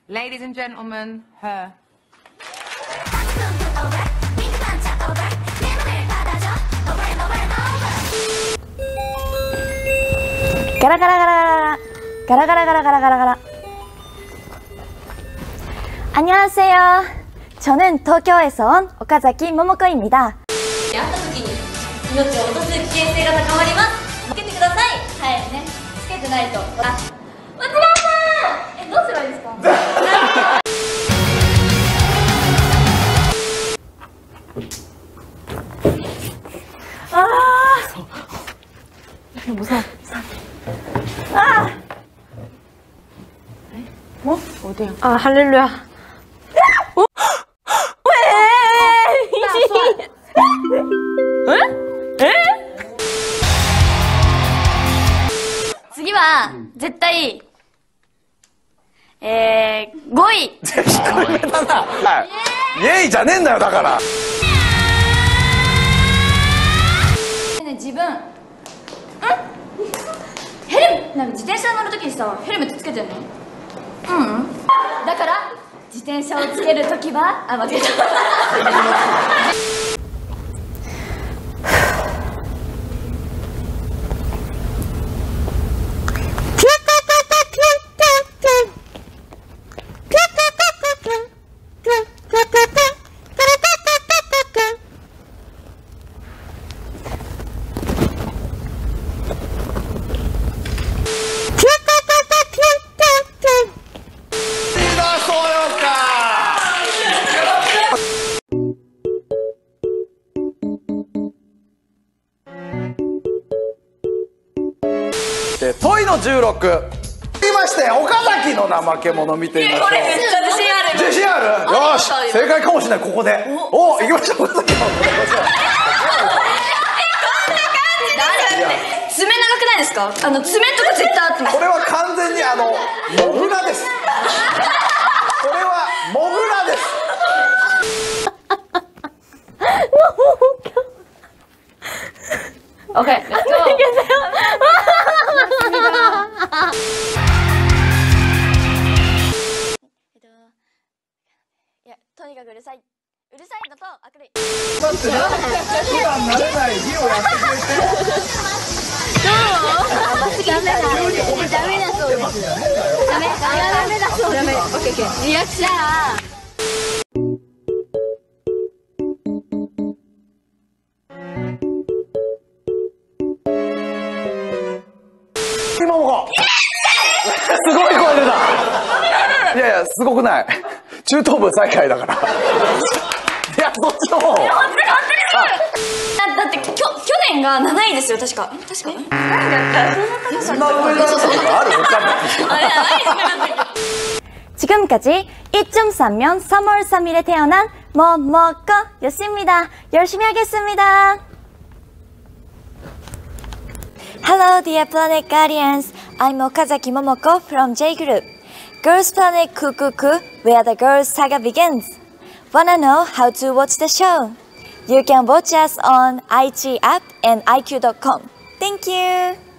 Ladies and gentlemen, her. 가라가라가라가라 가라가라가라가라가라. 안녕하세요. 저는東京에서 온 오카자키 모모코입니다. 会った時に命を落とす危険性が高まります。つけてください。はいね、つけてないと。あ、間違った。どうすればいいですか？ 무서워. 아! 뭐? 어디야? 아, 할렐루야. 어? 왜? 에? 次は絶対5位。 低めだな。イエイじゃねえんだよだから。 自分ヘルメなんか自転車乗るときにさ、ヘルメットつけてんの？だから自転車をつけるときは間違えた。 問いの16。言いまして岡崎の怠け者見てみましょう。 これめっちゃ自信ある。 自信ある？よし、正解かもしれない。ここでお行きましょう。岡崎の爪長くないですか？爪とか絶対合ってます。 これは完全にモグラです。これはモグラです。 Okay, let's go. いや、とにかくうるさい。うるさいのと明るい。 だって普段慣れない日をやってくれて。 ダメだそうです。ダメだそうです。ダメ。オッケーオッケー。リアクション。 すごい声出た。いやいや、すごくない。中等部最下位だから。いや、そっちの方。 だって去年が7位ですよ、確か。確か。 そんな上のことある？ 지금까지 1.3년 3월 3일에 태어난 모모코였습니다. 열심히 하겠습니다. Hello dear Planet Guardians, I'm Okazaki Momoko from J Group. Girls Planet Kukuku, where the girls saga begins. Wanna know how to watch the show? You can watch us on IG app and iq.com. Thank you!